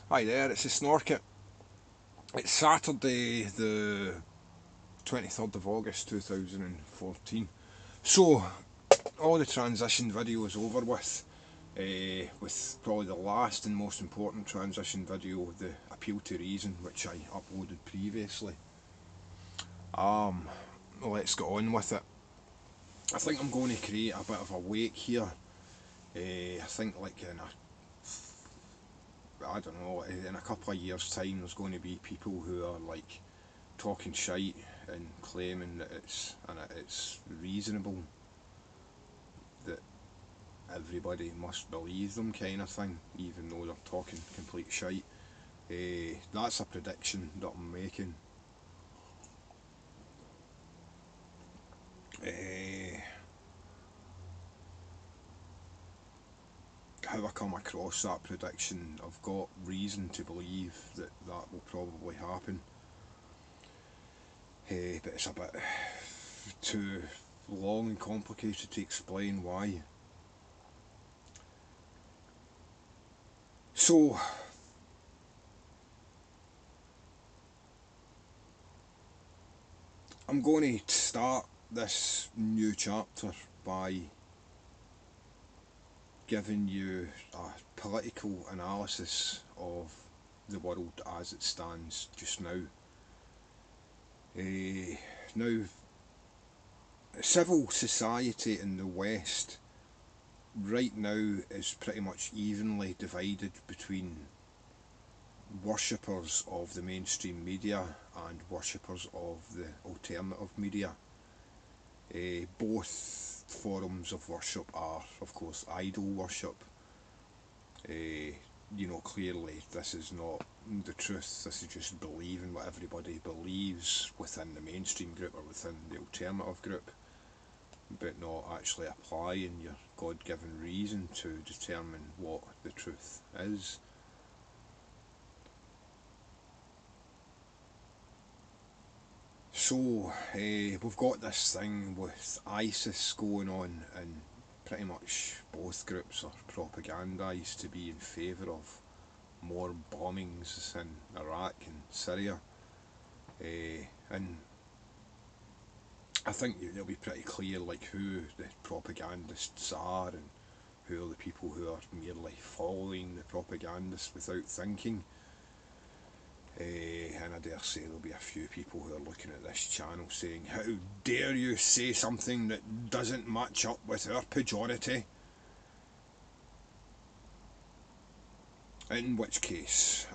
Hi there, it's the Snorket. It's Saturday the 23rd of August 2014. So, all the transition video is over with probably the last and most important transition video, the Appeal to Reason, which I uploaded previously. Let's get on with it. I think I'm going to create a bit of a wake here. I think like I don't know, in a couple of years' time there's going to be people who are like talking shite and claiming that it's reasonable that everybody must believe them, kind of thing, even though they're talking complete shite. That's a prediction that I'm making. How I come across that prediction, I've got reason to believe that that will probably happen. But it's a bit too long and complicated to explain why. So, I'm going to start this new chapter by giving you a political analysis of the world as it stands just now. Now, civil society in the West right now is pretty much evenly divided between worshippers of the mainstream media and worshippers of the alternative media. Both forms of worship are, of course, idol worship. Clearly this is not the truth, this is just believing what everybody believes within the mainstream group or within the alternative group, but not actually applying your God-given reason to determine what the truth is. So, we've got this thing with ISIS going on, and pretty much both groups are propagandised to be in favour of more bombings in Iraq and Syria. And I think it'll be pretty clear like who the propagandists are and who are the people who are merely following the propagandists without thinking. And I dare say there'll be a few people who are looking at this channel saying, how dare you say something that doesn't match up with our pejorative? In which case,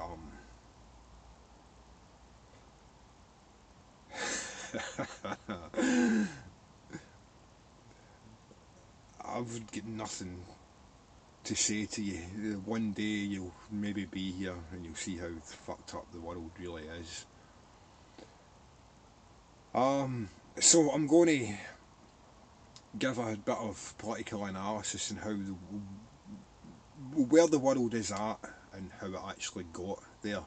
I've got nothing to say to you. One day you'll maybe be here and you'll see how fucked up the world really is. So I'm going to give a bit of political analysis on where the world is at and how it actually got there.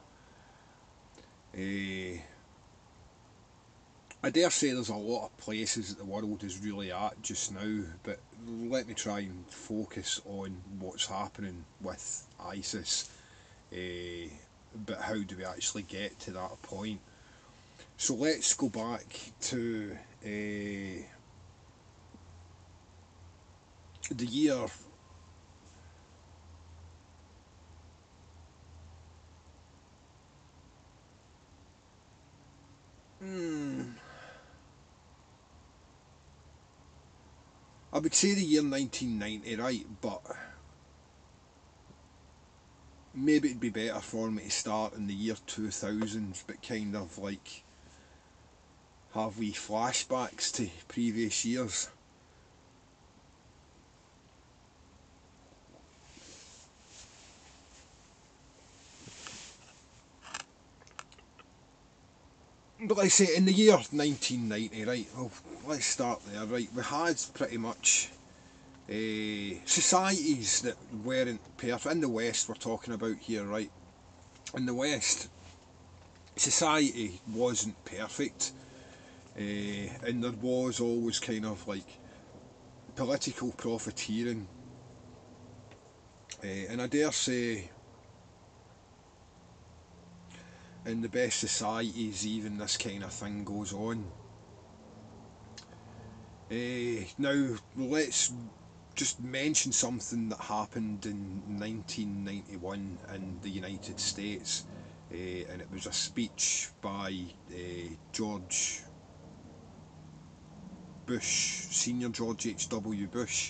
I dare say there's a lot of places that the world is really at just now, but let me try and focus on what's happening with ISIS. But how do we actually get to that point? So let's go back to the year I would say the year 1990, right, but maybe it'd be better for me to start in the year 2000s, but kind of like have wee flashbacks to previous years. But like I say, in the year 1990, right, well, let's start there, right, we had pretty much societies that weren't perfect. In the West we're talking about here, right, in the West, society wasn't perfect, and there was always kind of like political profiteering, and I dare say in the best societies even this kind of thing goes on. Now let's just mention something that happened in 1991 in the United States, and it was a speech by George Bush, Senior George H.W. Bush,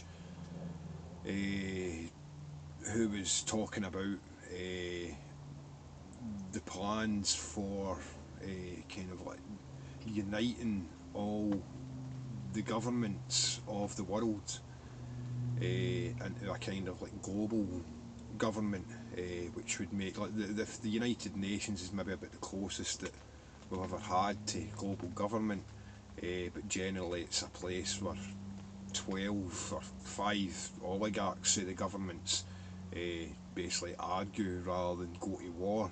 who was talking about the plans for kind of like uniting all the governments of the world into a kind of like global government, which would make like the United Nations is maybe about the closest that we've ever had to global government, but generally it's a place where 12 or 5 oligarchs of the governments basically argue rather than go to war.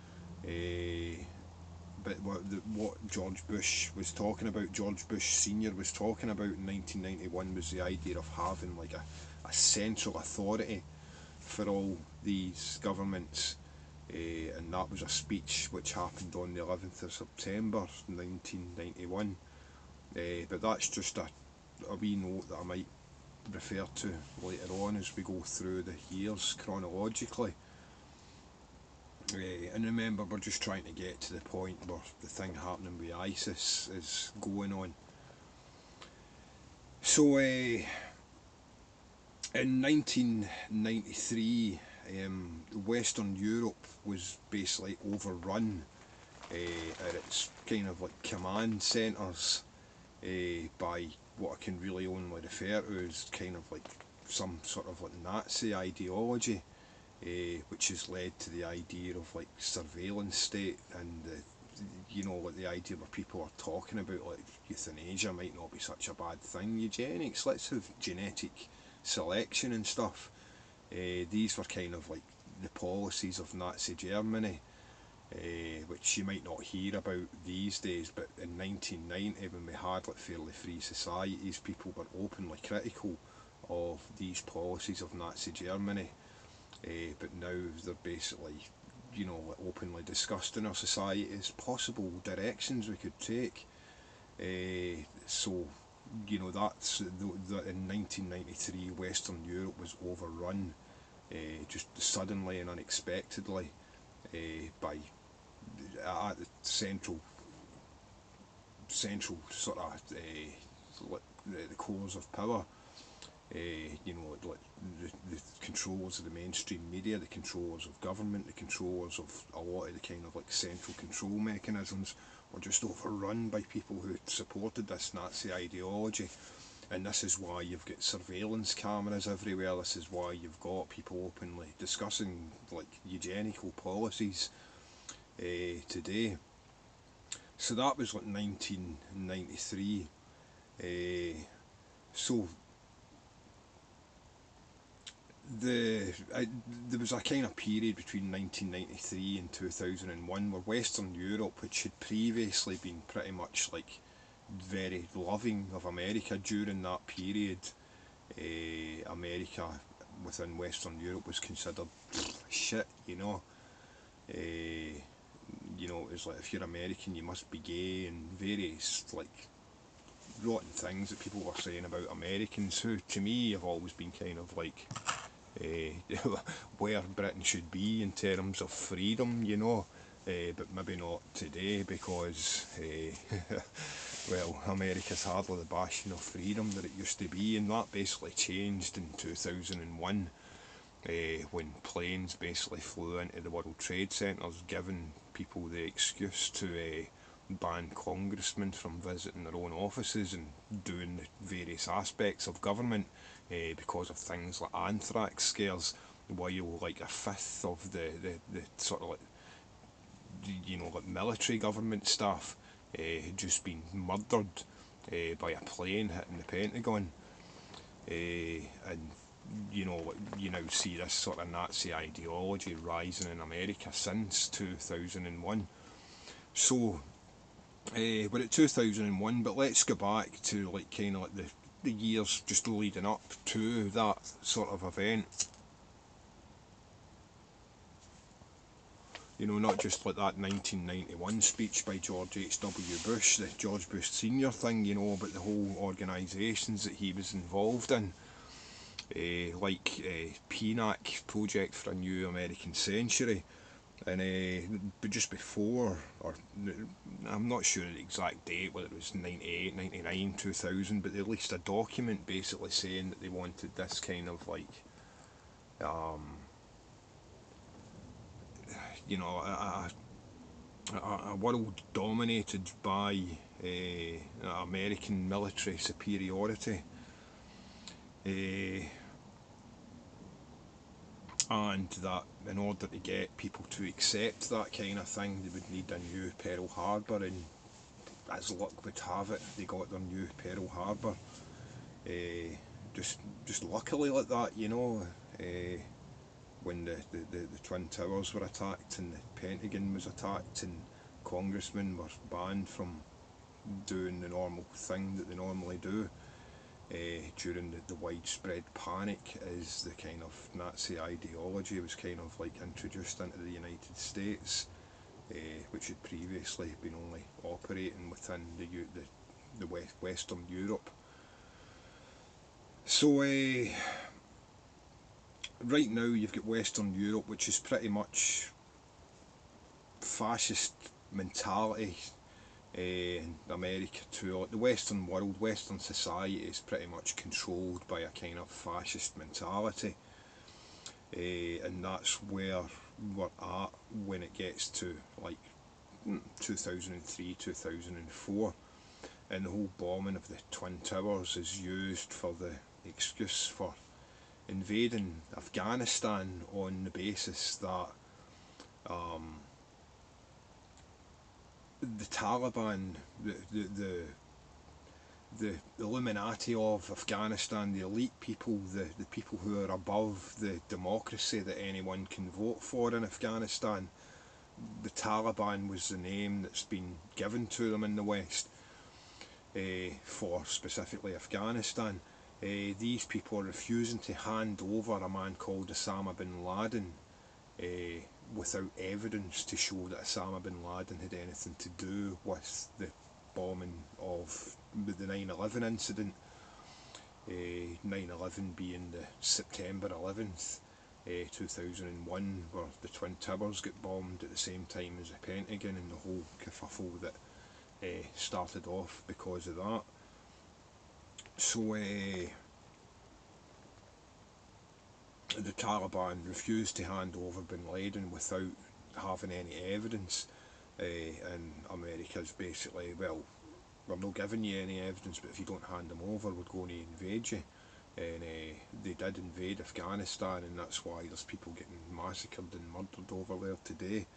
But what George Bush was talking about, George Bush Senior was talking about in 1991 was the idea of having like a central authority for all these governments, and that was a speech which happened on the 11th of September 1991. But that's just a wee note that I might refer to later on as we go through the years chronologically. And remember, we're just trying to get to the point where the thing happening with ISIS is going on. So in 1993, Western Europe was basically overrun at its kind of like command centres by what I can really only refer to as kind of like some sort of like Nazi ideology, which has led to the idea of like surveillance state and like the idea where people are talking about like euthanasia might not be such a bad thing, eugenics, let's have genetic selection and stuff. These were kind of like the policies of Nazi Germany, which you might not hear about these days, but in 1990 when we had like fairly free societies, people were openly critical of these policies of Nazi Germany, but now they're basically openly discussed in our society as possible directions we could take. So that's in 1993 Western Europe was overrun just suddenly and unexpectedly by at the central sort of the cores of power. Like the controllers of the mainstream media, the controllers of government, the controllers of a lot of the kind of like central control mechanisms were just overrun by people who supported this Nazi ideology. And this is why you've got surveillance cameras everywhere. This is why you've got people openly discussing like eugenical policies today. So that was like 1993. So there was a kind of period between 1993 and 2001 where Western Europe, which had previously been pretty much like very loving of America during that period, America within Western Europe was considered shit, it was like if you're American you must be gay and various like rotten things that people were saying about Americans, who to me have always been kind of like where Britain should be in terms of freedom, but maybe not today because well, America's hardly the bastion of freedom that it used to be, and that basically changed in 2001 when planes basically flew into the World Trade Centres, giving people the excuse to ban congressmen from visiting their own offices and doing the various aspects of government because of things like anthrax scares, while like a fifth of the sort of like like military government staff had just been murdered by a plane hitting the Pentagon, and you now see this sort of Nazi ideology rising in America since 2001. So we're at 2001, but let's go back to like kind of like the years just leading up to that sort of event. You know, not just like that 1991 speech by George H.W. Bush, the George Bush Senior thing, you know, but the whole organisations that he was involved in, like PNAC, Project for a New American Century, and but just before, or I'm not sure the exact date, whether it was 98, 99, 2000, but they released a document basically saying that they wanted this kind of like, you know, a world dominated by American military superiority. Uh, and that in order to get people to accept that kind of thing, they would need a new Pearl Harbor, and as luck would have it, they got their new Pearl Harbor. Uh, just luckily like that, you know. When the Twin Towers were attacked and the Pentagon was attacked and congressmen were banned from doing the normal thing that they normally do, during the widespread panic, as the kind of Nazi ideology was kind of like introduced into the United States, which had previously been only operating within the Western Europe. So right now you've got Western Europe, which is pretty much fascist mentality. In America too, like the Western world, Western society is pretty much controlled by a kind of fascist mentality, and that's where we're at when it gets to like 2003, 2004, and the whole bombing of the Twin Towers is used for the excuse for invading Afghanistan on the basis that the Taliban, the Illuminati of Afghanistan, the elite people, the people who are above the democracy that anyone can vote for in Afghanistan, the Taliban was the name that's been given to them in the West, for specifically Afghanistan. These people are refusing to hand over a man called Osama bin Laden, without evidence to show that Osama bin Laden had anything to do with the bombing of the 9/11 incident. 9/11 being the September 11th, 2001, where the Twin Towers get bombed at the same time as the Pentagon, and the whole kerfuffle that started off because of that. So the Taliban refused to hand over bin Laden without having any evidence, and America's basically, well, we're not giving you any evidence, but if you don't hand them over, we're going to invade you. And they did invade Afghanistan, and that's why there's people getting massacred and murdered over there today.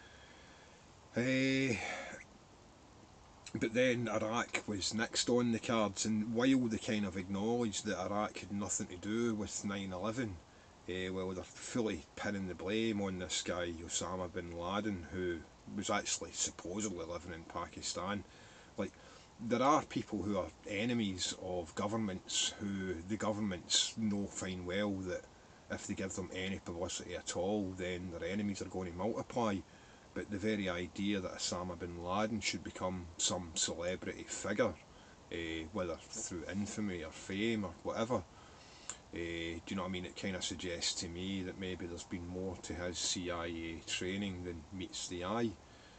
But then Iraq was next on the cards, and while they kind of acknowledged that Iraq had nothing to do with 9/11, well, they're fully pinning the blame on this guy Osama bin Laden, who was actually supposedly living in Pakistan. Like, there are people who are enemies of governments, who the governments know fine well that if they give them any publicity at all, then their enemies are going to multiply. But the very idea that Osama bin Laden should become some celebrity figure, whether through infamy or fame or whatever, do you know what I mean? It kind of suggests to me that maybe there's been more to his CIA training than meets the eye.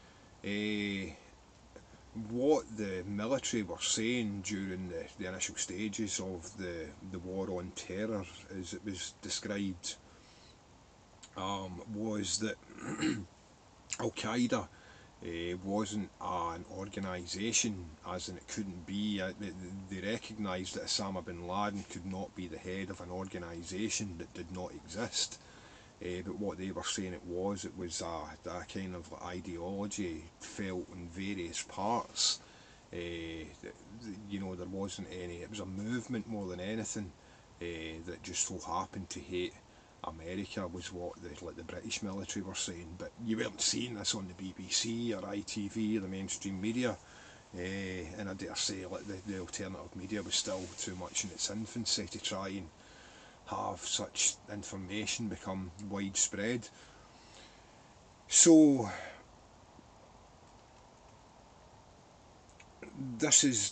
What the military were saying during the initial stages of the war on terror, as it was described, was that Al Qaeda wasn't an organisation, as in it couldn't be. They recognised that Osama bin Laden could not be the head of an organisation that did not exist. But what they were saying it was a kind of ideology felt in various parts. You know, there wasn't any. It was a movement more than anything, that just so happened to hate America, was what the British military were saying. But you weren't seeing this on the BBC or ITV or the mainstream media. And I dare say the alternative media was still too much in its infancy to try and have such information become widespread. So this is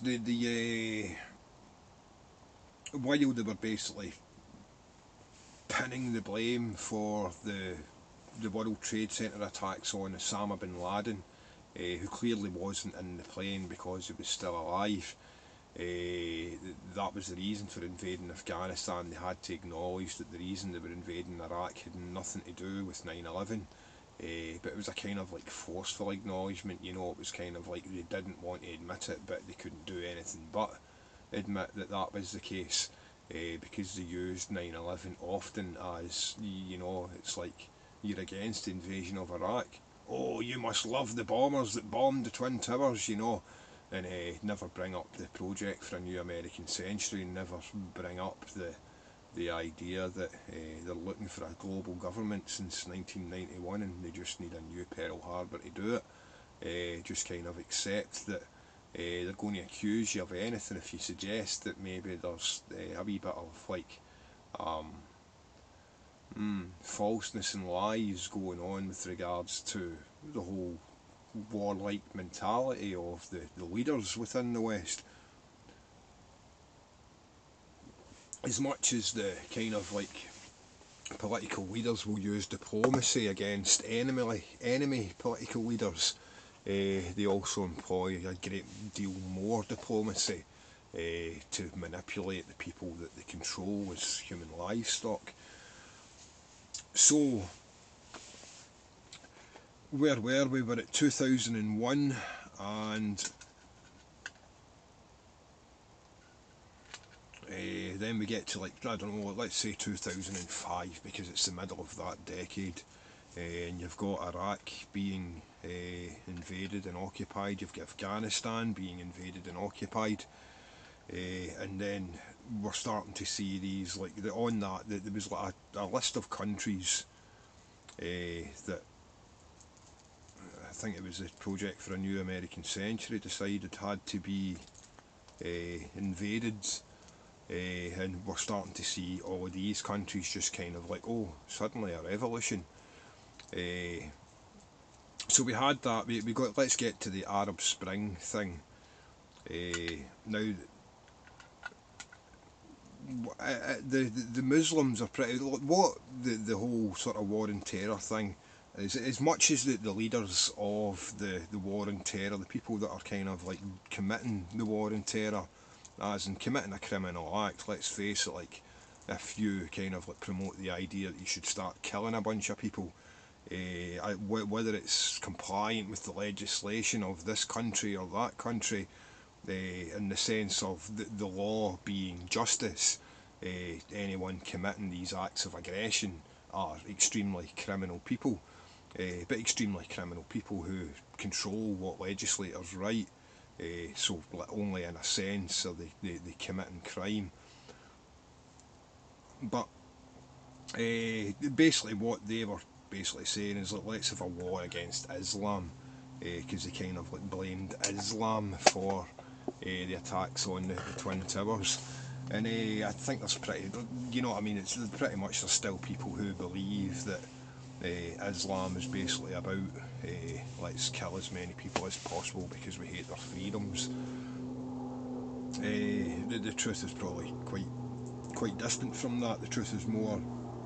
while they were basically pinning the blame for the World Trade Center attacks on Osama bin Laden, who clearly wasn't in the plane because he was still alive. That was the reason for invading Afghanistan. They had to acknowledge that the reason they were invading Iraq had nothing to do with 9/11. But it was a kind of like forceful acknowledgement, you know. It was kind of like they didn't want to admit it, but they couldn't do anything but admit that that was the case, because they used 9/11 often as, you know, it's like you're against the invasion of Iraq. Oh, you must love the bombers that bombed the Twin Towers, you know, and never bring up the project for a new American century, never bring up the idea that they're looking for a global government since 1991 and they just need a new Pearl Harbor to do it. Just kind of accept that they're going to accuse you of anything if you suggest that maybe there's a wee bit of like um, falseness and lies going on with regards to the whole warlike mentality of the leaders within the West. As much as the kind of like political leaders will use diplomacy against enemy political leaders, they also employ a great deal more diplomacy to manipulate the people that they control as human livestock. So, where were we? We're at 2001, and then we get to, like, I don't know, let's say 2005, because it's the middle of that decade. And you've got Iraq being invaded and occupied, you've got Afghanistan being invaded and occupied, and then we're starting to see these, like, on that, there was like a list of countries that I think it was the Project for a New American Century decided had to be invaded, and we're starting to see all of these countries just kind of like, oh, suddenly a revolution. So we had that. We got. Let's get to the Arab Spring thing. Now, the Muslims are pretty. What the whole sort of war and terror thing is, as much as the leaders of the war and terror, the people that are kind of like committing the war and terror, as in committing a criminal act. Let's face it, like, if you kind of like promote the idea that you should start killing a bunch of people, whether it's compliant with the legislation of this country or that country, in the sense of the law being justice, anyone committing these acts of aggression are extremely criminal people, but extremely criminal people who control what legislators write. So only in a sense are they committing crime. But basically what they were basically saying is, like, let's have a war against Islam, because they kind of like blamed Islam for the attacks on the Twin Towers. And I think there's pretty, you know what I mean, it's pretty much there's still people who believe that Islam is basically about let's kill as many people as possible because we hate their freedoms. The truth is probably quite distant from that. The truth is more,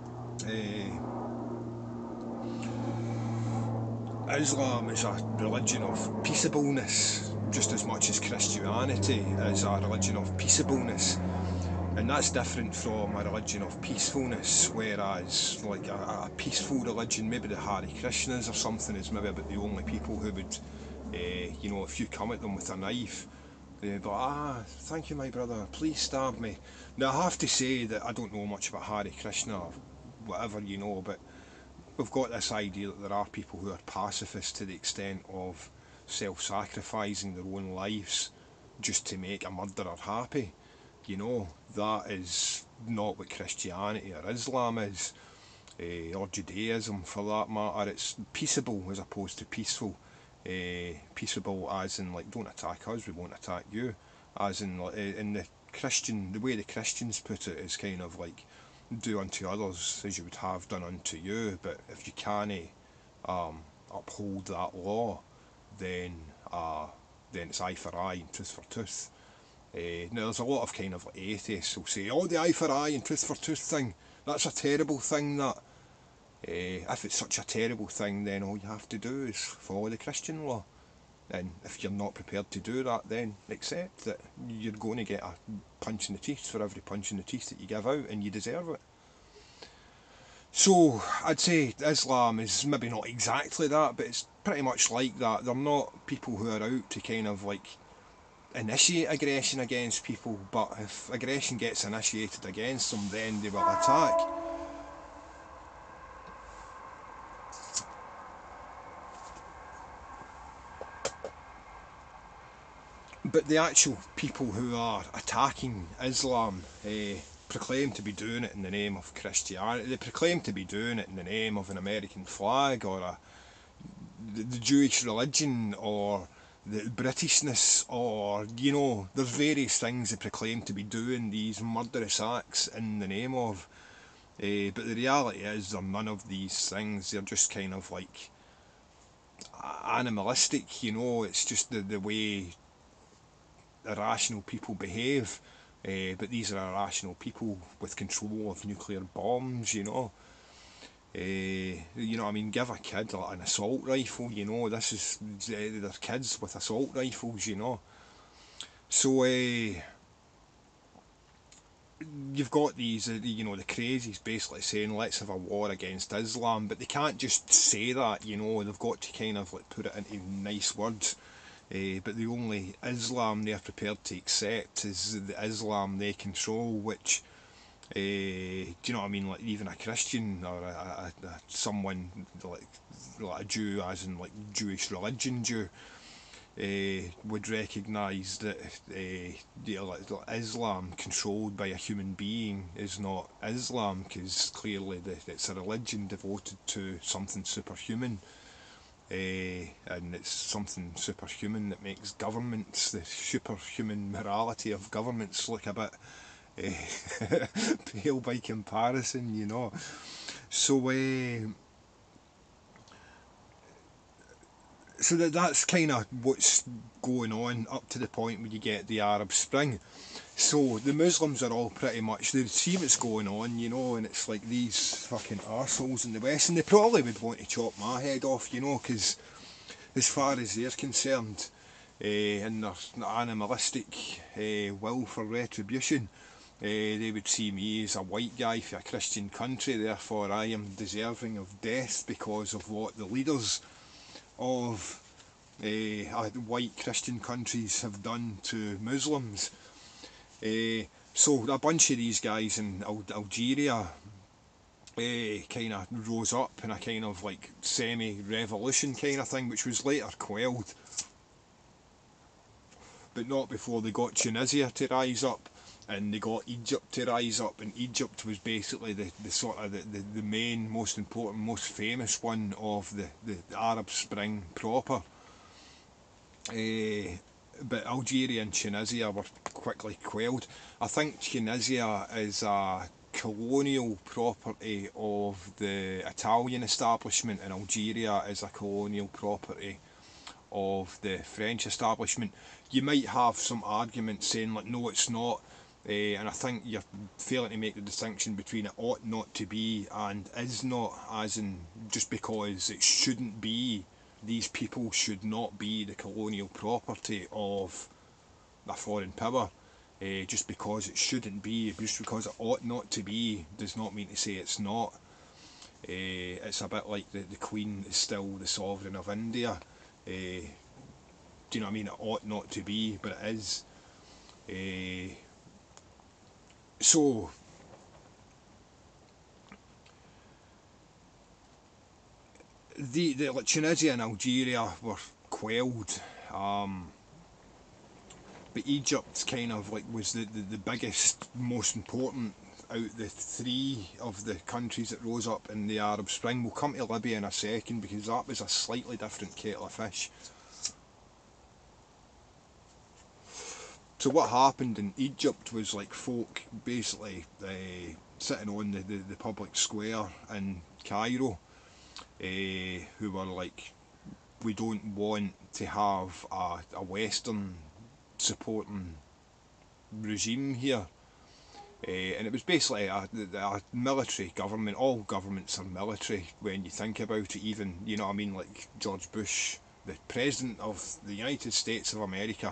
Islam is a religion of peaceableness just as much as Christianity is a religion of peaceableness. And that's different from a religion of peacefulness, whereas like a peaceful religion, maybe the Hare Krishnas or something, is maybe about the only people who would, you know, if you come at them with a knife, they'd be like, thank you my brother, please stab me. Now I have to say that I don't know much about Hare Krishna or whatever, you know, but we've got this idea that there are people who are pacifists to the extent of self-sacrificing their own lives just to make a murderer happy. You know, that is not what Christianity or Islam is, or Judaism for that matter. It's peaceable as opposed to peaceful. Peaceable as in, like, don't attack us, we won't attack you. As in, like, in the way the Christians put it is kind of like, do unto others as you would have done unto you. But if you can't uphold that law, then it's eye for eye and tooth for tooth. Now there's a lot of kind of like atheists who'll say, oh, the eye for eye and tooth for tooth thing, that's a terrible thing, that. If it's such a terrible thing, then all you have to do is follow the Christian law. And if you're not prepared to do that, then accept that you're going to get a punch in the teeth for every punch in the teeth that you give out, and you deserve it. So I'd say Islam is maybe not exactly that, but it's pretty much like that. They're not people who are out to kind of like initiate aggression against people, but if aggression gets initiated against them, then they will attack. But the actual people who are attacking Islam proclaim to be doing it in the name of Christianity. They proclaim to be doing it in the name of an American flag, or the Jewish religion, or the Britishness, or, you know, there's various things they proclaim to be doing these murderous acts in the name of. But the reality is they're none of these things. They're just kind of like animalistic, you know. It's just the way irrational people behave. But these are irrational people with control of nuclear bombs, you know. You know, I mean, give a kid an assault rifle, you know. This is they're kids with assault rifles, you know. So you've got these, you know, the crazies basically saying let's have a war against Islam, but they can't just say that, you know. They've got to kind of like put it into nice words. But the only Islam they're prepared to accept is the Islam they control, which, do you know what I mean? Like even a Christian or someone like a Jew, as in like Jewish religion Jew, would recognise that like Islam controlled by a human being is not Islam, because clearly it's a religion devoted to something superhuman. And it's something superhuman that makes governments, the superhuman morality of governments, look a bit pale by comparison, you know. So, that's kind of what's going on up to the point where you get the Arab Spring. So the Muslims are all pretty much, they see what's going on, you know, and it's like these fucking arseholes in the West, and they probably would want to chop my head off, you know, because as far as they're concerned, in their animalistic will for retribution, they would see me as a white guy for a Christian country, therefore I am deserving of death because of what the leaders of white Christian countries have done to Muslims. So a bunch of these guys in Algeria kind of rose up in a kind of like semi-revolution kind of thing, which was later quelled, but not before they got Tunisia to rise up, and they got Egypt to rise up, and Egypt was basically the sort of the main, most important, most famous one of the Arab Spring proper. But Algeria and Tunisia were quickly quelled. I think Tunisia is a colonial property of the Italian establishment, and Algeria is a colonial property of the French establishment. You might have some arguments saying like, no, it's not, and I think you're failing to make the distinction between it ought not to be and is not, as in just because it shouldn't be, these people should not be the colonial property of a foreign power. Just because it shouldn't be, just because it ought not to be, does not mean to say it's not. It's a bit like the Queen is still the sovereign of India. Do you know what I mean? It ought not to be, but it is. So like Tunisia and Algeria were quelled, but Egypt kind of like was the biggest, most important out the three of the countries that rose up in the Arab Spring. We'll come to Libya in a second because that was a slightly different kettle of fish. So what happened in Egypt was like folk basically sitting on the public square in Cairo, who were like we don't want to have a Western supporting regime here. And it was basically a military government. All governments are military when you think about it, even, you know what I mean, like George Bush, the President of the United States of America,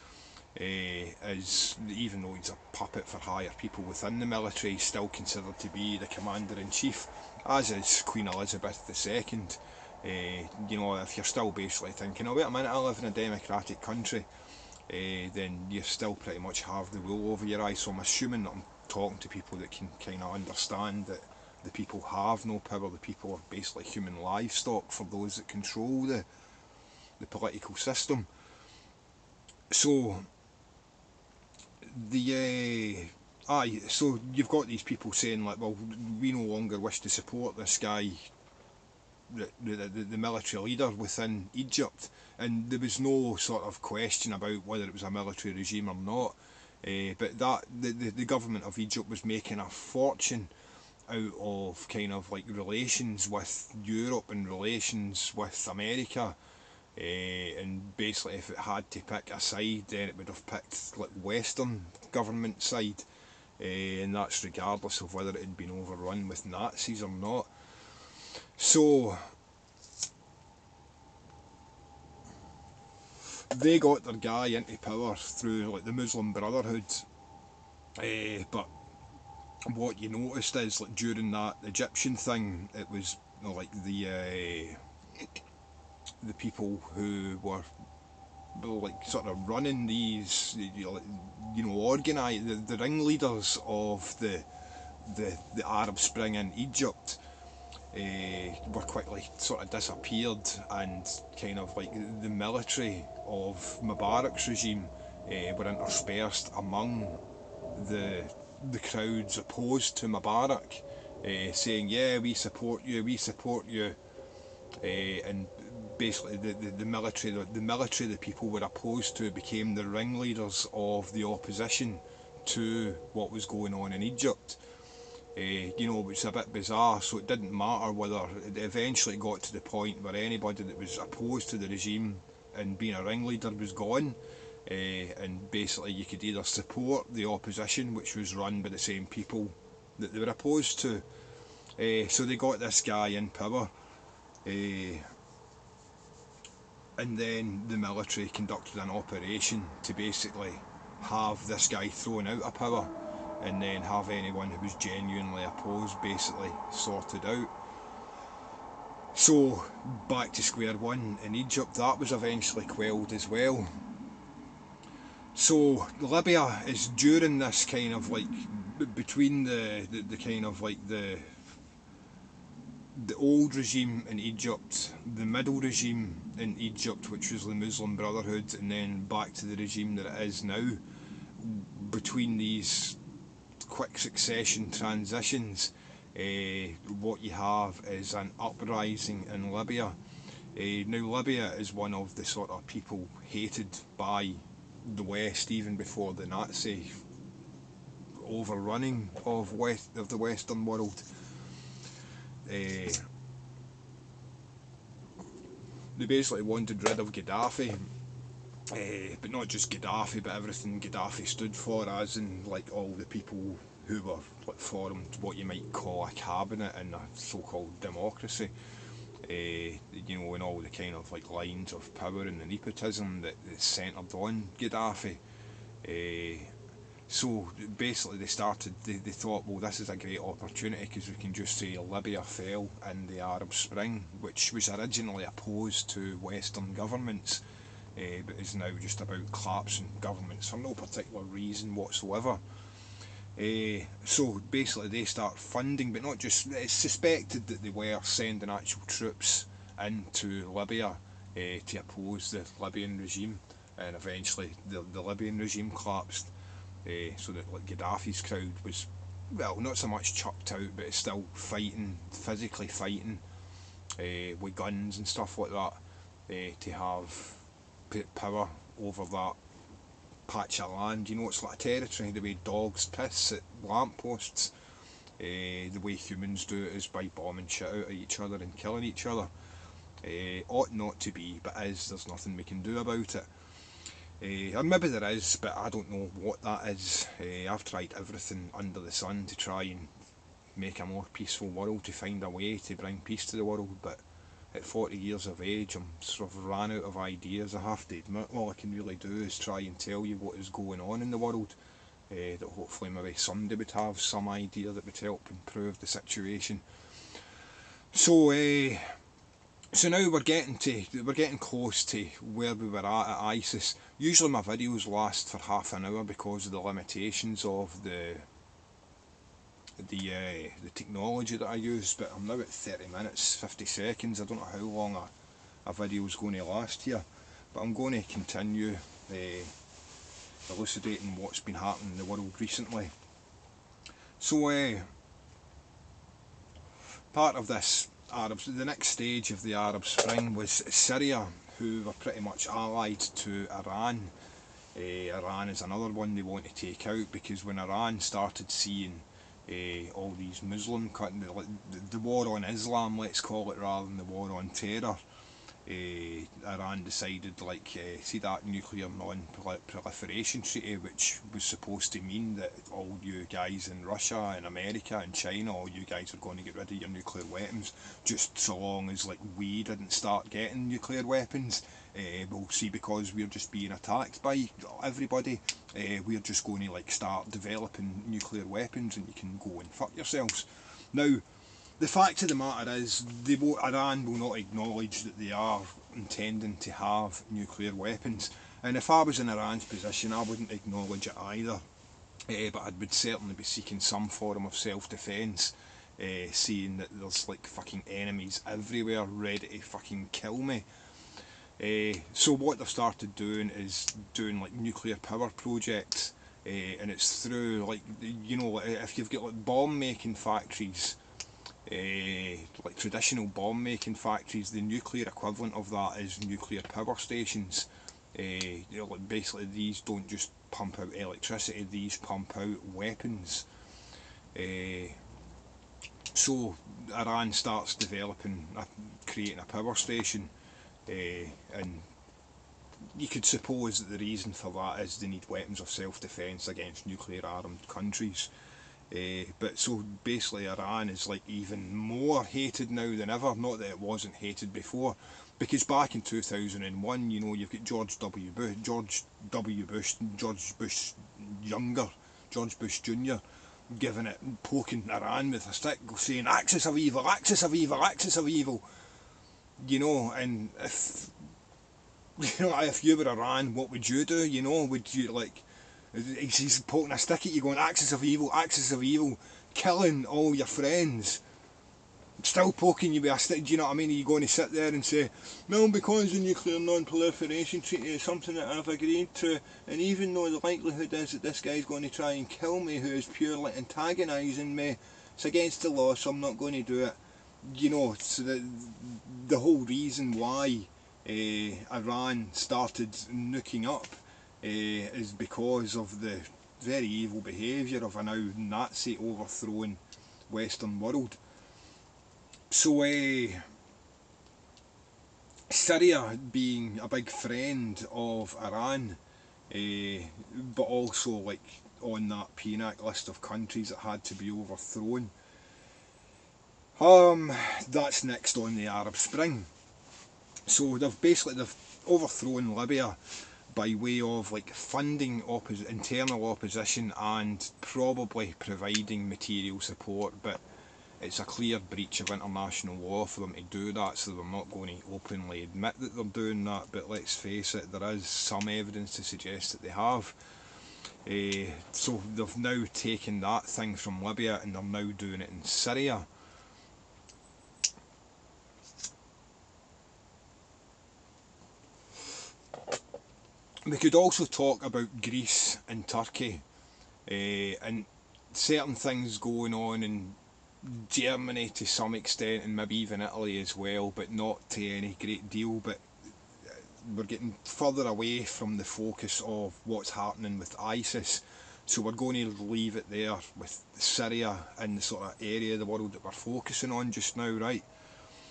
is, even though he's a puppet for hire people within the military, he's still considered to be the Commander-in-Chief, as is Queen Elizabeth II. You know, if you're still basically thinking, oh wait a minute, I live in a democratic country, then you still pretty much have the wool over your eyes. So I'm assuming that I'm talking to people that can kind of understand that the people have no power. The people are basically human livestock for those that control the political system. So so you've got these people saying like, well, we no longer wish to support this guy, the military leader within Egypt, and there was no sort of question about whether it was a military regime or not. But that the government of Egypt was making a fortune out of kind of like relations with Europe and relations with America. And basically, if it had to pick a side, then it would have picked like Western government side, and that's regardless of whether it had been overrun with Nazis or not. So they got their guy into power through like the Muslim Brotherhood, but what you noticed is like during that Egyptian thing, it was, you know, like the people who were like sort of running these, you know, organise the ringleaders of the Arab Spring in Egypt, were quickly sort of disappeared, and kind of like the military of Mubarak's regime were interspersed among the crowds opposed to Mubarak, saying, yeah, we support you, and basically the military the people were opposed to became the ringleaders of the opposition to what was going on in Egypt. You know, which is a bit bizarre. So it didn't matter whether it eventually got to the point where anybody that was opposed to the regime and being a ringleader was gone, and basically you could either support the opposition, which was run by the same people that they were opposed to. So they got this guy in power, and then the military conducted an operation to basically have this guy thrown out of power, and then have anyone who was genuinely opposed basically sorted out. So back to square one in Egypt, that was eventually quelled as well. So Libya is during this kind of like between the kind of like the old regime in Egypt, the middle regime in Egypt, which was the Muslim Brotherhood, and then back to the regime that it is now. Between these quick succession transitions, what you have is an uprising in Libya. Now Libya is one of the sort of people hated by the West even before the Nazi overrunning of the Western world. They basically wanted rid of Gaddafi, but not just Gaddafi, but everything Gaddafi stood for, as in like all the people who were like formed what you might call a cabinet in a so-called democracy. You know, and all the kind of like lines of power and the nepotism that is centred on Gaddafi. So basically they thought, well, this is a great opportunity because we can just say Libya fell in the Arab Spring, which was originally opposed to Western governments, but is now just about collapsing governments for no particular reason whatsoever. So basically they start funding, but not just, it's suspected that they were sending actual troops into Libya to oppose the Libyan regime, and eventually the Libyan regime collapsed. So that like Gaddafi's crowd was, well, not so much chucked out, but it's still fighting, physically fighting, with guns and stuff like that, to have power over that patch of land. You know, it's like a territory, the way dogs piss at lampposts. The way humans do it is by bombing shit out of each other and killing each other. Ought not to be, but is. There's nothing we can do about it. Or maybe there is, but I don't know what that is. I've tried everything under the sun to try and make a more peaceful world, to find a way to bring peace to the world, but at 40 years of age I'm sort of ran out of ideas, I have to admit. All I can really do is try and tell you what is going on in the world, that hopefully maybe somebody would have some idea that would help improve the situation. So now we're getting close to where we were at ISIS. Usually my videos last for half an hour because of the limitations of the technology that I use, but I'm now at 30 minutes 50 seconds. I don't know how long a video is going to last here, but I'm going to continue elucidating what's been happening in the world recently. So part of this the next stage of the Arab Spring was Syria, who were pretty much allied to Iran. Iran is another one they want to take out, because when Iran started seeing all these Muslim, the war on Islam, let's call it, rather than the war on terror, Iran decided, see that nuclear non-proliferation treaty, which was supposed to mean that all you guys in Russia and America and China, all you guys are going to get rid of your nuclear weapons, just so long as we didn't start getting nuclear weapons. We'll see, because we're just being attacked by everybody, we're just going to start developing nuclear weapons, and you can go and fuck yourselves. Now, the fact of the matter is, Iran will not acknowledge that they are intending to have nuclear weapons, and if I was in Iran's position I wouldn't acknowledge it either, but I would certainly be seeking some form of self-defence, seeing that there's fucking enemies everywhere ready to fucking kill me. So what they've started doing is doing nuclear power projects, and it's through if you've got bomb making factories, traditional bomb making factories, the nuclear equivalent of that is nuclear power stations. Basically these don't just pump out electricity, these pump out weapons. So Iran starts creating a power station, and you could suppose that the reason for that is they need weapons of self-defence against nuclear armed countries. But so basically Iran is even more hated now than ever. Not that it wasn't hated before, because back in 2001, you've got George W. Bush younger, George Bush Jr. giving it, poking Iran with a stick, saying axis of evil, axis of evil, axis of evil. And if you were Iran, what would you do? Would you he's poking a stick at you going, axis of evil, killing all your friends, still poking you with a stick, do you know what I mean? Are you going to sit there and say, no, because the nuclear non-proliferation treaty is something that I've agreed to, and even though the likelihood is that this guy's going to try and kill me, who is purely antagonising me, it's against the law, so I'm not going to do it. So the whole reason why Iran started nuking up is because of the very evil behaviour of a now Nazi overthrown Western world. So Syria being a big friend of Iran, but also on that PNAC list of countries that had to be overthrown, that's next on the Arab Spring. So they've overthrown Libya by way of funding internal opposition and probably providing material support, but it's a clear breach of international law for them to do that, so they're not going to openly admit that they're doing that, but let's face it, there is some evidence to suggest that they have. So they've now taken that thing from Libya and they're now doing it in Syria. We could also talk about Greece and Turkey, and certain things going on in Germany to some extent, and maybe even Italy as well, but not to any great deal. But we're getting further away from the focus of what's happening with ISIS, so we're going to leave it there with Syria and the sort of area of the world that we're focusing on just now, right?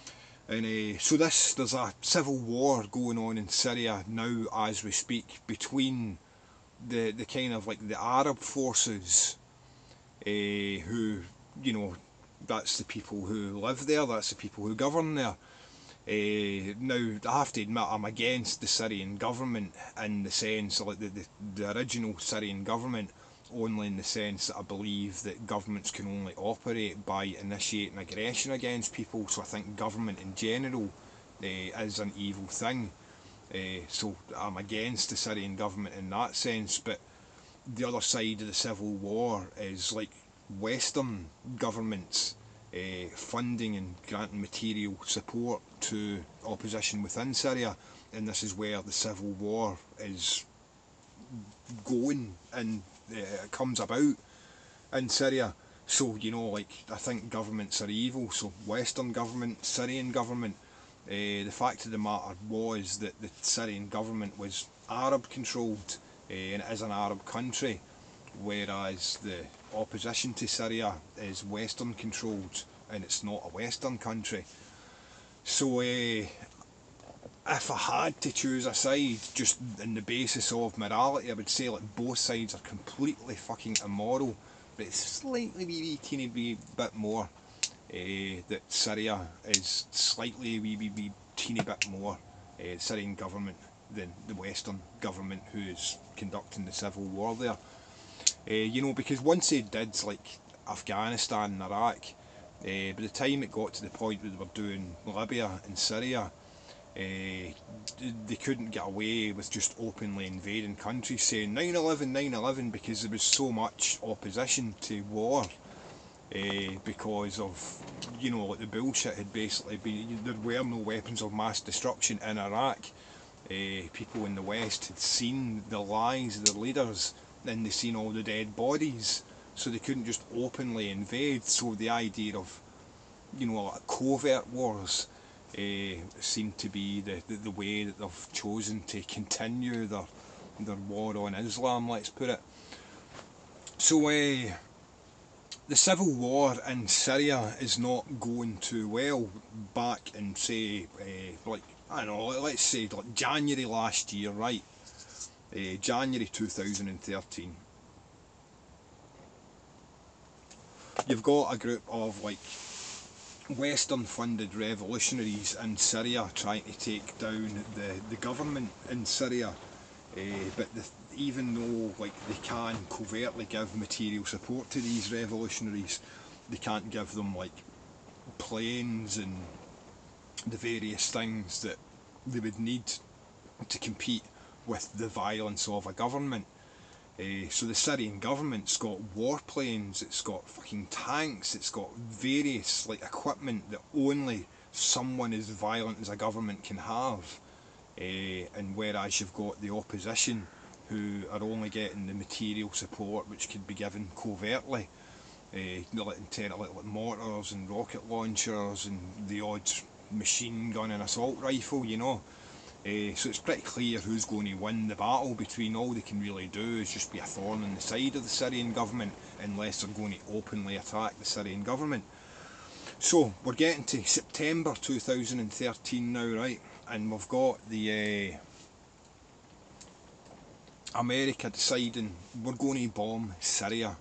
And so there's a civil war going on in Syria now as we speak between the kind of like the Arab forces, who, you know, that's the people who live there, that's the people who govern there. Now, I have to admit, I'm against the Syrian government in the sense, like the original Syrian government, only in the sense that I believe that governments can only operate by initiating aggression against people. So I think government in general is an evil thing. So I'm against the Syrian government in that sense. But the other side of the civil war is like Western governments funding and granting material support to opposition within Syria, and this is where the civil war is going and it comes about in Syria. So, you know, like, I think governments are evil. So Western government, Syrian government. The fact of the matter was that the Syrian government was Arab controlled, and it is an Arab country, whereas the opposition to Syria is Western controlled and it's not a Western country. So if I had to choose a side just on the basis of morality, I would say like both sides are completely fucking immoral, but it's slightly wee teeny wee bit more that Syria is slightly wee teeny bit more Syrian government than the Western government who is conducting the civil war there. You know, because once they did like Afghanistan and Iraq, by the time it got to the point where they were doing Libya and Syria, they couldn't get away with just openly invading countries saying 9/11, 9/11, because there was so much opposition to war. Because of, you know, like the bullshit had basically been, there were no weapons of mass destruction in Iraq. People in the West had seen the lies of their leaders, and they seen all the dead bodies, so they couldn't just openly invade. So the idea of, you know, like covert wars seemed to be the way that they've chosen to continue their war on Islam, let's put it. So the civil war in Syria is not going too well. Back in, say, like, I don't know, let's say like January last year, right? January 2013. You've got a group of like Western funded revolutionaries in Syria trying to take down the government in Syria. But even though like they can covertly give material support to these revolutionaries, they can't give them like planes and the various things that they would need to compete with the violence of a government. So the Syrian government's got warplanes, it's got fucking tanks, it's got various like equipment that only someone as violent as a government can have. And whereas you've got the opposition who are only getting the material support which could be given covertly, like mortars and rocket launchers and the odd machine gun and assault rifle, you know. So it's pretty clear who's going to win the battle between. All they can really do is just be a thorn in the side of the Syrian government unless they're going to openly attack the Syrian government. So we're getting to September 2013 now, right? And we've got the America deciding we're going to bomb Syria.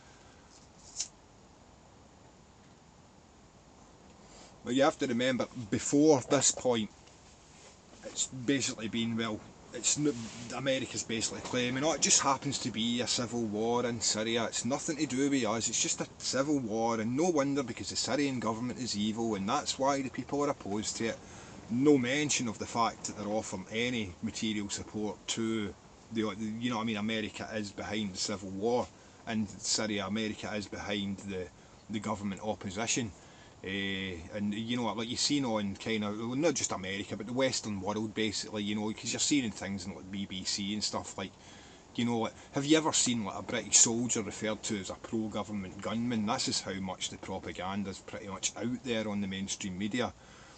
But you have to remember, before this point, it's basically been, well, it's America's basically claiming, oh, it just happens to be a civil war in Syria, it's nothing to do with us, it's just a civil war, and no wonder because the Syrian government is evil and that's why the people are opposed to it. No mention of the fact that they're offering any material support to the, you know what I mean, America is behind the civil war in Syria, America is behind the government opposition. And you know, like you've seen on kind of, well, not just America but the Western world basically, you know, because you're seeing things in like BBC and stuff like, you know, like, have you ever seen like a British soldier referred to as a pro-government gunman? This is how much the propaganda is pretty much out there on the mainstream media.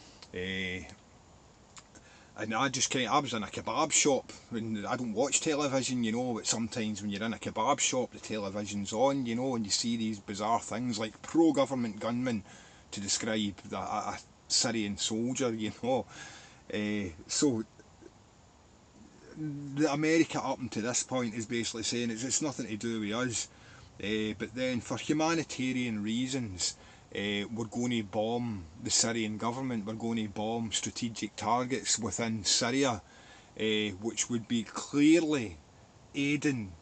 And I just kind of, I was in a kebab shop, and I don't watch television, you know, but sometimes when you're in a kebab shop the television's on, you know, and you see these bizarre things like pro-government gunman to describe a Syrian soldier, you know. So the America up until this point is basically saying it's nothing to do with us. But then for humanitarian reasons, we're going to bomb the Syrian government, we're going to bomb strategic targets within Syria, which would be clearly aiding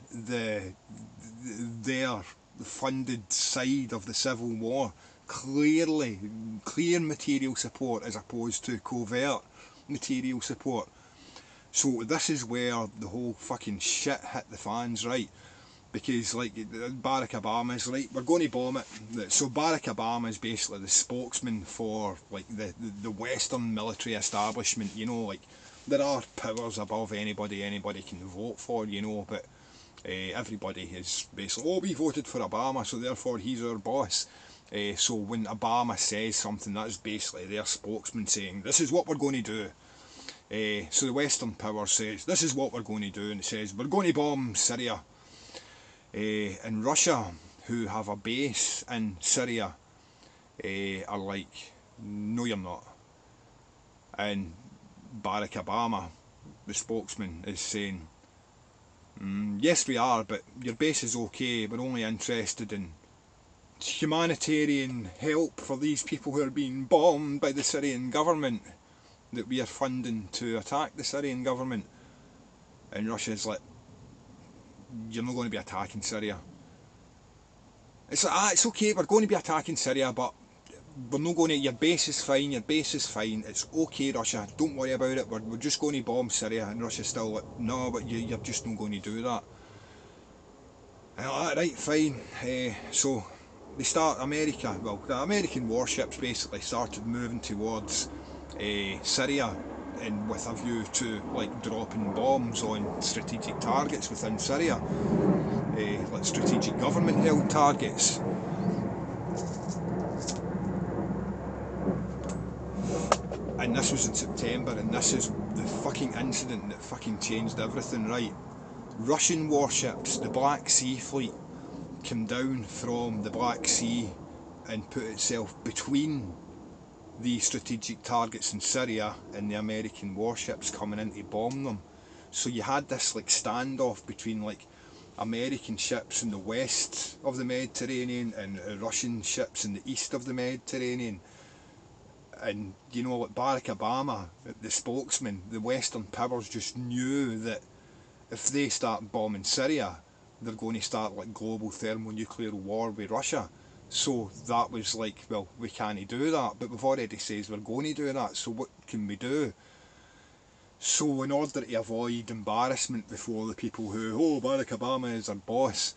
their funded side of the civil war. Clear material support as opposed to covert material support. So this is where the whole fucking shit hit the fans, right? Because like Barack Obama's right, we're going to bomb it. So Barack Obama is basically the spokesman for like the Western military establishment, you know, like there are powers above anybody can vote for, you know, but everybody is basically, oh, we voted for Obama, so therefore he's our boss. So when Obama says something, that's basically their spokesman saying, this is what we're going to do. So the Western power says, this is what we're going to do, and it says, we're going to bomb Syria. And Russia, who have a base in Syria, are like, no you're not. And Barack Obama, the spokesman, is saying, yes we are, but your base is okay, we're only interested in humanitarian help for these people who are being bombed by the Syrian government that we are funding to attack the Syrian government. And Russia's like, you're not going to be attacking Syria. It's like, it's okay, we're going to be attacking Syria, but we're not going to, your base is fine, it's okay Russia, don't worry about it, we're just going to bomb Syria. And Russia's still like, no, but you're just not going to do that. And I'm like, right, fine. So they start the American warships basically started moving towards Syria, and with a view to like dropping bombs on strategic targets within Syria, like strategic government held targets. And this was in September, and this is the fucking incident that fucking changed everything, right? Russian warships, the Black Sea Fleet, came down from the Black Sea and put itself between the strategic targets in Syria and the American warships coming in to bomb them. So you had this like standoff between like American ships in the west of the Mediterranean and Russian ships in the east of the Mediterranean. And you know, like Barack Obama, the spokesman, the Western powers just knew that if they start bombing Syria, they're going to start like global thermonuclear war with Russia. So that was like, well, we can't do that, but we've already said we're going to do that, so what can we do? So in order to avoid embarrassment before the people who, oh, Barack Obama is our boss,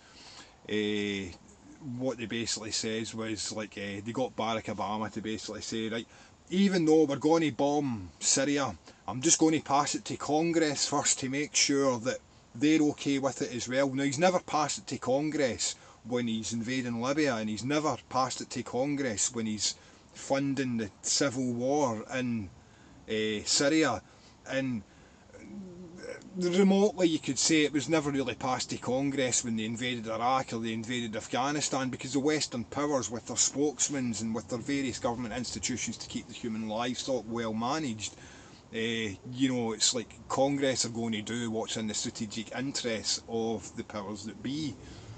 what they basically says was like, they got Barack Obama to basically say, right, even though we're going to bomb Syria, I'm just going to pass it to Congress first to make sure that they're okay with it as well. Now, he's never passed it to Congress when he's invading Libya, and he's never passed it to Congress when he's funding the civil war in Syria. And remotely you could say it was never really passed to Congress when they invaded Iraq or they invaded Afghanistan, because the Western powers, with their spokesmen and with their various government institutions to keep the human livestock well managed, you know, it's like Congress are going to do what's in the strategic interests of the powers that be.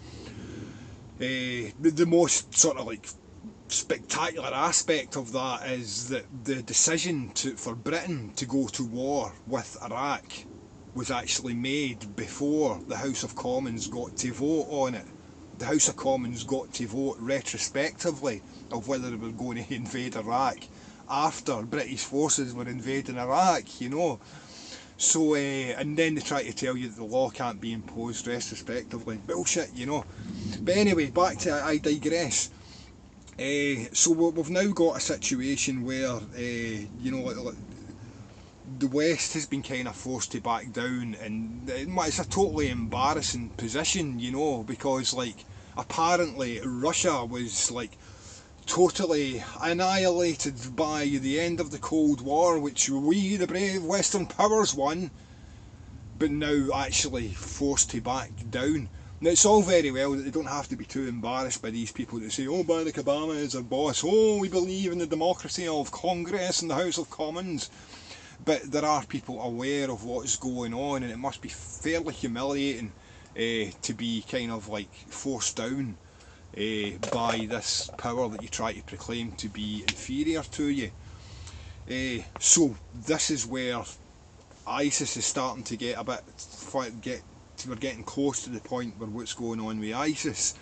The most sort of like spectacular aspect of that is that the decision for Britain to go to war with Iraq was actually made before the House of Commons got to vote on it. The House of Commons got to vote retrospectively of whether they were going to invade Iraq after British forces were invading Iraq, you know. So, and then they try to tell you that the law can't be imposed retrospectively. Bullshit, you know. But anyway, back to I digress. So we've now got a situation where, you know, like the West has been kind of forced to back down, and it's a totally embarrassing position, you know, because like apparently Russia was like totally annihilated by the end of the Cold War, which we, the brave Western powers, won, but now actually forced to back down. Now, it's all very well that they don't have to be too embarrassed by these people that say, oh, Barack Obama is our boss, oh, we believe in the democracy of Congress and the House of Commons. But there are people aware of what's going on, and it must be fairly humiliating to be kind of like forced down by this power that you try to proclaim to be inferior to you. So this is where ISIS is starting to get a bit, we're getting close to the point where what's going on with ISIS.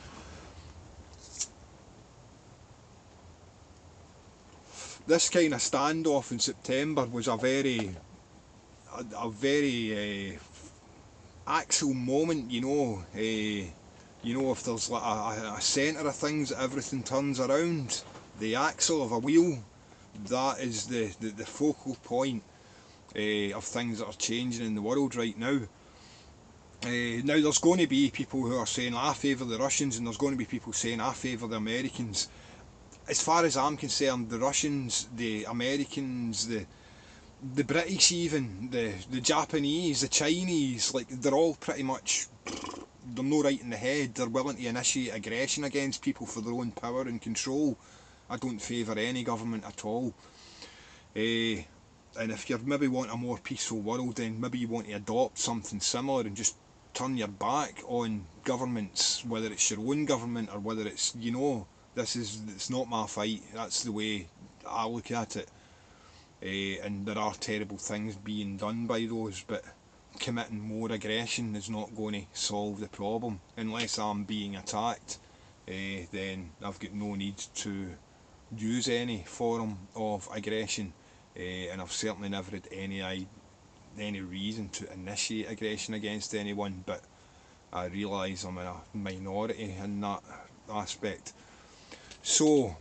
This kind of standoff in September was a very actual moment, you know. If there's like a centre of things, everything turns around. The axle of a wheel, that is the focal point of things that are changing in the world right now. Now there's going to be people who are saying I favour the Russians, and there's going to be people saying I favour the Americans. As far as I'm concerned, the Russians, the Americans, the British even, the Japanese, the Chinese, like they're all pretty much, they're no right in the head. They're willing to initiate aggression against people for their own power and control. I don't favour any government at all. And if you maybe want a more peaceful world, then maybe you want to adopt something similar and just turn your back on governments, whether it's your own government or whether it's, it's not my fight. That's the way I look at it. And there are terrible things being done by those, but committing more aggression is not going to solve the problem. Unless I'm being attacked, then I've got no need to use any form of aggression, and I've certainly never had any reason to initiate aggression against anyone, but I realise I'm in a minority in that aspect. So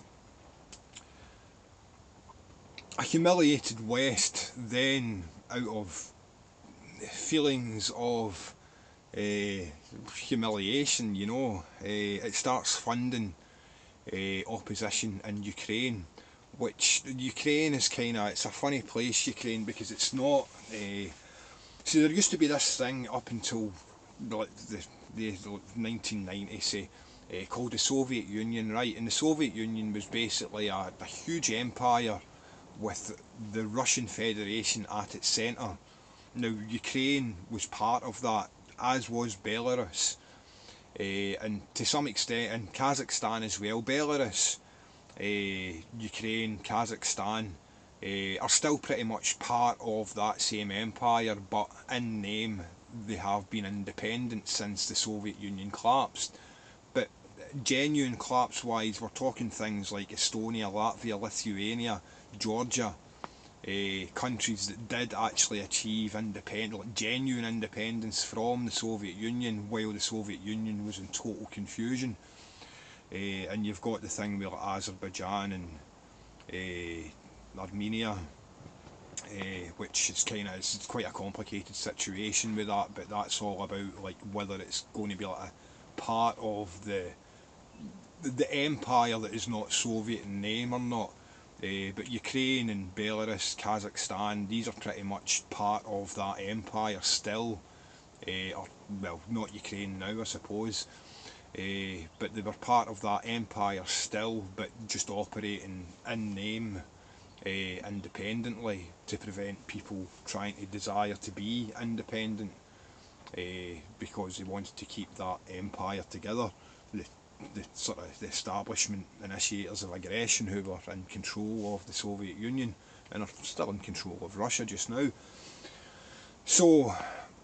a humiliated West then, out of feelings of humiliation, it starts funding opposition in Ukraine, which Ukraine is it's a funny place, Ukraine, because it's not, so there used to be this thing up until like the 1990s, say, called the Soviet Union, right? And the Soviet Union was basically a huge empire with the Russian Federation at its centre. Now Ukraine was part of that, as was Belarus, and to some extent, and Kazakhstan as well. Belarus, Ukraine, Kazakhstan are still pretty much part of that same empire, but in name they have been independent since the Soviet Union collapsed. But genuine collapse wise, we're talking things like Estonia, Latvia, Lithuania, Georgia, countries that did actually achieve genuine independence from the Soviet Union while the Soviet Union was in total confusion. And you've got the thing with Azerbaijan and Armenia, which is it's quite a complicated situation with that, but that's all about like whether it's going to be like a part of the empire that is not Soviet in name or not. But Ukraine and Belarus, Kazakhstan, these are pretty much part of that empire still. Or, well, not Ukraine now, I suppose. But they were part of that empire still, but just operating in name independently to prevent people trying to desire to be independent, because they wanted to keep that empire together. The sort of the establishment initiators of aggression who were in control of the Soviet Union and are still in control of Russia just now. So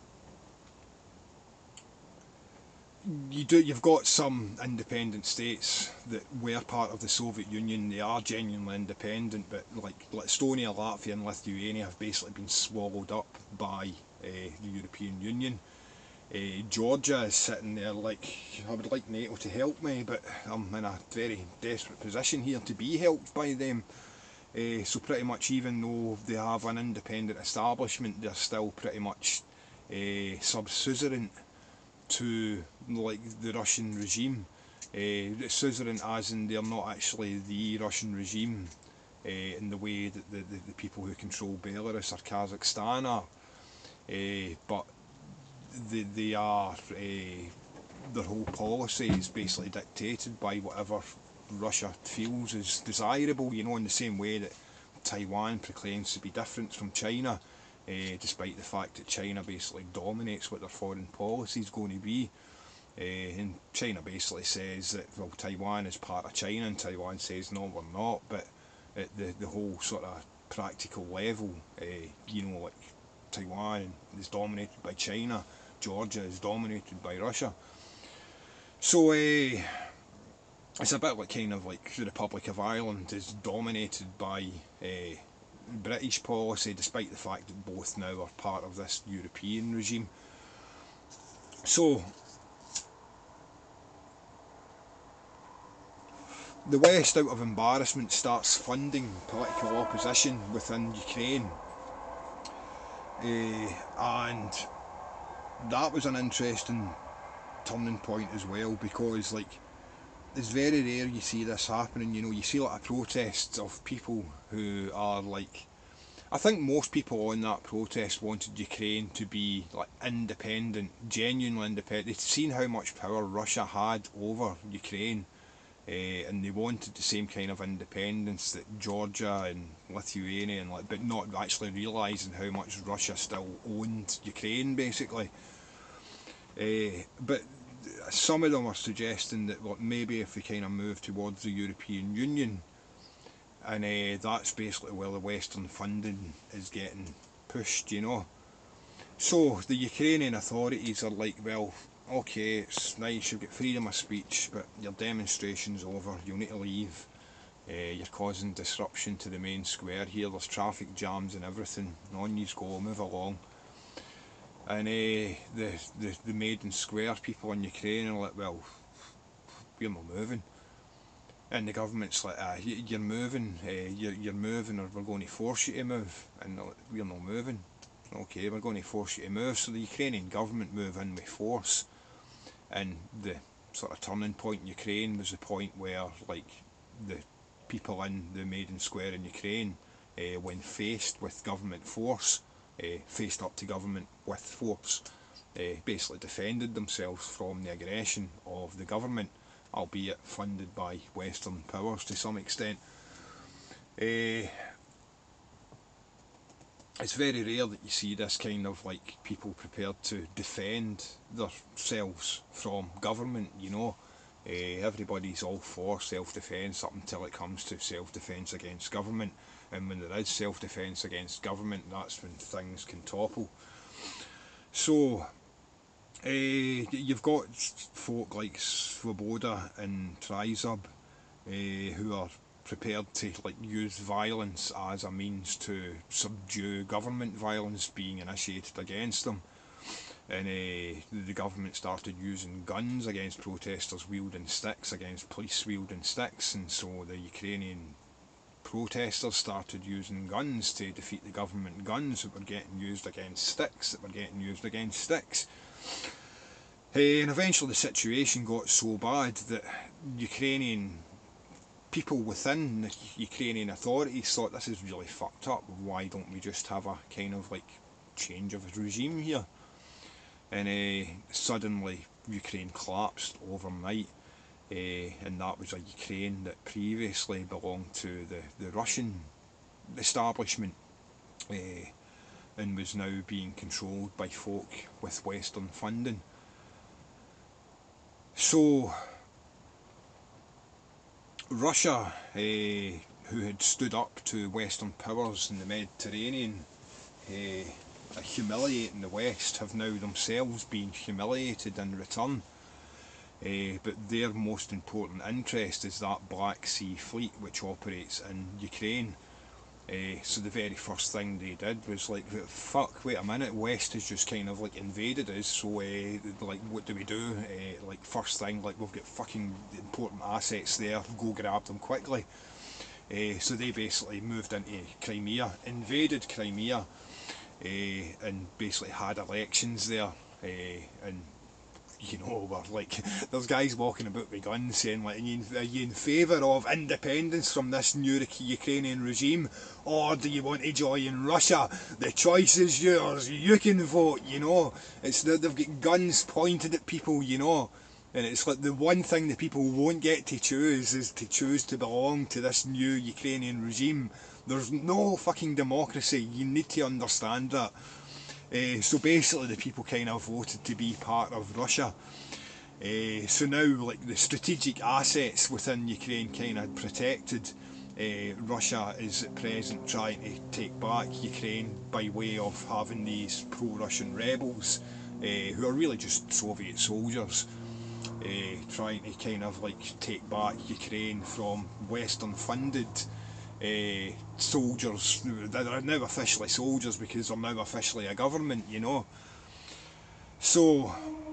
you've got some independent states that were part of the Soviet Union. They are genuinely independent, but like Estonia, Latvia and Lithuania have basically been swallowed up by the European Union. Georgia is sitting there like, I would like NATO to help me, but I'm in a very desperate position here to be helped by them. So pretty much, even though they have an independent establishment, they're still pretty much sub-suzerain to like the Russian regime. Suzerain as in they're not actually the Russian regime in the way that the people who control Belarus or Kazakhstan are, but they are their whole policy is basically dictated by whatever Russia feels is desirable, you know, in the same way that Taiwan proclaims to be different from China, despite the fact that China basically dominates what their foreign policy is going to be. And China basically says that, well, Taiwan is part of China, and Taiwan says, no, we're not. But at the whole sort of practical level, you know, like Taiwan is dominated by China, Georgia is dominated by Russia. So it's a bit like kind of like the Republic of Ireland is dominated by British policy, despite the fact that both now are part of this European regime. So the West, out of embarrassment, starts funding political opposition within Ukraine, and that was an interesting turning point as well, because like it's very rare you see this happening. You know, you see a lot of protests of people who are like, I think most people on that protest wanted Ukraine to be like independent, genuinely independent. They'd seen how much power Russia had over Ukraine, and they wanted the same kind of independence that Georgia and Lithuania and like, but not actually realising how much Russia still owned Ukraine basically. But some of them are suggesting that, well, maybe if we kind of move towards the European Union, and that's basically where the Western funding is getting pushed, you know. So the Ukrainian authorities are like, well, okay, it's nice, you've got freedom of speech, but your demonstration's over, you'll need to leave. You're causing disruption to the main square here, there's traffic jams and everything, on you go, move along. And the Maiden Square people in Ukraine are like, well, we're not moving. And the government's like, you're moving, you're moving, or we're going to force you to move. And they're like, we're not moving. Okay, we're going to force you to move. So the Ukrainian government move in with force. And the sort of turning point in Ukraine was the point where, like, the people in the Maiden Square in Ukraine, when faced with government force, faced up to government with force, basically defended themselves from the aggression of the government, albeit funded by Western powers to some extent. It's very rare that you see this kind of like people prepared to defend themselves from government, you know. Everybody's all for self-defence up until it comes to self-defence against government, and when there is self-defence against government, that's when things can topple. So you've got folk like Svoboda and Trizub who are prepared to like use violence as a means to subdue government violence being initiated against them. And the government started using guns against protesters wielding sticks, against police wielding sticks, and so the Ukrainian protesters started using guns to defeat the government guns that were getting used against sticks, and eventually the situation got so bad that Ukrainian people within the Ukrainian authorities thought, this is really fucked up, why don't we just have a kind of like change of regime here? And suddenly Ukraine collapsed overnight, and that was a Ukraine that previously belonged to the Russian establishment, and was now being controlled by folk with Western funding. So Russia, who had stood up to Western powers in the Mediterranean, humiliating the West, have now themselves been humiliated in return. But their most important interest is that Black Sea fleet which operates in Ukraine. So the very first thing they did was like, fuck, wait a minute, West has just kind of like invaded us, so like what do we do? Like first thing, like we've got fucking important assets there, go grab them quickly. So they basically moved into Crimea, invaded Crimea, and basically had elections there, and you know, we're like, there's guys walking about with guns saying like, are you in favour of independence from this new Ukrainian regime, or do you want to join Russia? The choice is yours, you can vote, you know. They've got guns pointed at people, you know. And it's like the one thing that people won't get to choose is to choose to belong to this new Ukrainian regime. There's no fucking democracy. You need to understand that. So basically, the people kind of voted to be part of Russia. So now, like the strategic assets within Ukraine, kind of protected. Russia is at present trying to take back Ukraine by way of having these pro-Russian rebels, who are really just Soviet soldiers, trying to kind of like take back Ukraine from Western funded soldiers that are now officially soldiers because they're now officially a government, you know. So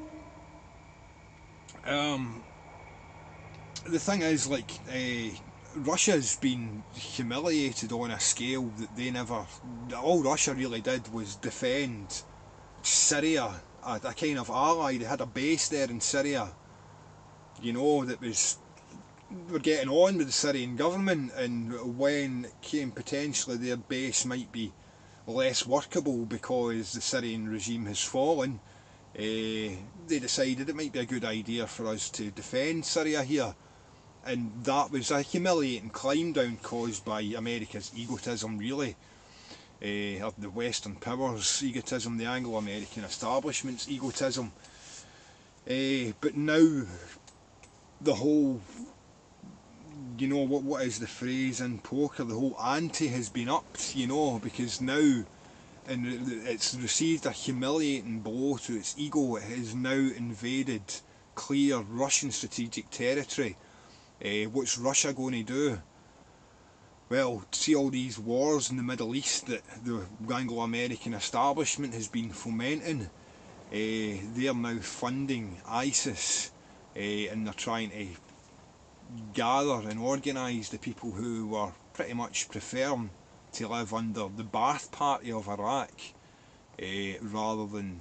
the thing is, like, Russia's been humiliated on a scale that they never. All Russia really did was defend Syria, a kind of ally. They had a base there in Syria, you know, that was. Were getting on with the Syrian government, and when it came potentially their base might be less workable because the Syrian regime has fallen, they decided it might be a good idea for us to defend Syria here. And that was a humiliating climb down caused by America's egotism, really. Of the Western powers' egotism, the Anglo-American establishment's egotism. But now the whole, you know, what is the phrase in poker? The whole ante has been upped, you know, because now, and it's received a humiliating blow to its ego. It has now invaded clear Russian strategic territory. What's Russia going to do? Well, see all these wars in the Middle East that the Anglo-American establishment has been fomenting. They are now funding ISIS, and they're trying to gather and organise the people who were pretty much preferring to live under the Ba'ath Party of Iraq, rather than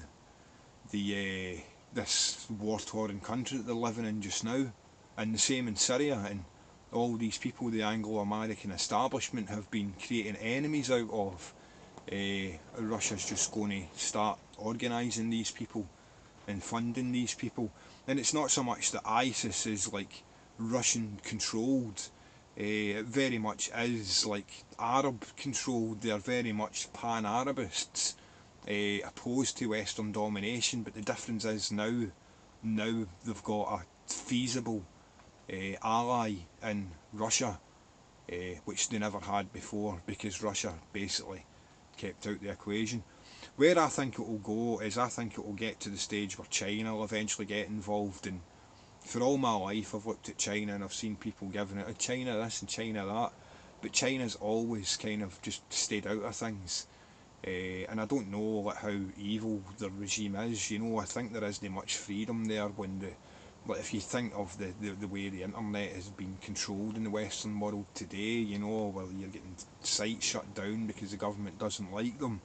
the this war-torn country that they're living in just now. And the same in Syria, and all these people the Anglo-American establishment have been creating enemies out of. Russia's just going to start organising these people and funding these people. And it's not so much that ISIS is like Russian controlled, it very much is like Arab controlled. They're very much pan-Arabists, opposed to Western domination, but the difference is now they've got a feasible ally in Russia, which they never had before because Russia basically kept out the equation. Where I think it will go is I think it will get to the stage where China will eventually get involved. And for all my life I've looked at China and I've seen people giving it, China this and China that, but China's always kind of just stayed out of things. And I don't know like how evil the regime is. You know, I think there isn't much freedom there when like if you think of the way the internet has been controlled in the Western world today, you know, well, you're getting sites shut down because the government doesn't like them.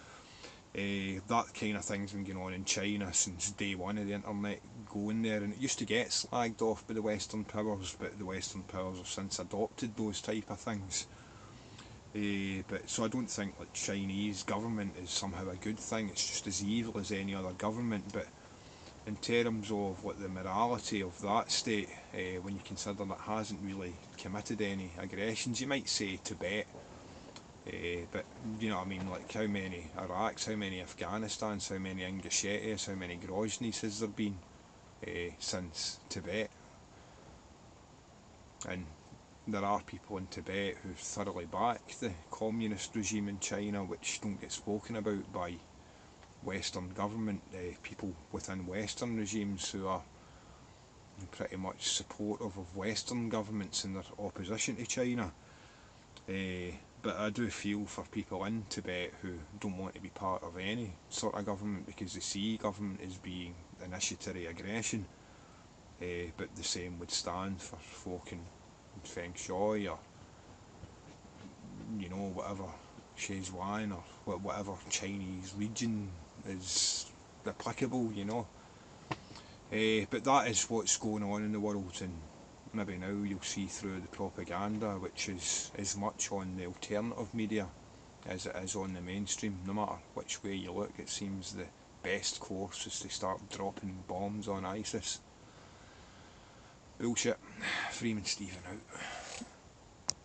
That kind of thing's been going on in China since day one of the internet going there, and it used to get slagged off by the Western powers, but the Western powers have since adopted those type of things. But so I don't think like Chinese government is somehow a good thing. It's just as evil as any other government. But in terms of what the morality of that state, when you consider that it hasn't really committed any aggressions, you might say Tibet, but you know what I mean, like how many Iraqs, how many Afghanistans, how many Ingushetis, how many Grozny's has there been since Tibet? And there are people in Tibet who thoroughly back the communist regime in China, which don't get spoken about by Western government, people within Western regimes who are pretty much supportive of Western governments in their opposition to China. But I do feel for people in Tibet who don't want to be part of any sort of government because they see government as being initiatory aggression. But the same would stand for folk in Feng Shui or, you know, whatever, Szechuen or whatever Chinese region is applicable, you know. But that is what's going on in the world, and maybe now you'll see through the propaganda, which is as much on the alternative media as it is on the mainstream. No matter which way you look, it seems the best course is to start dropping bombs on ISIS. Bullshit. Freeman Stephen out.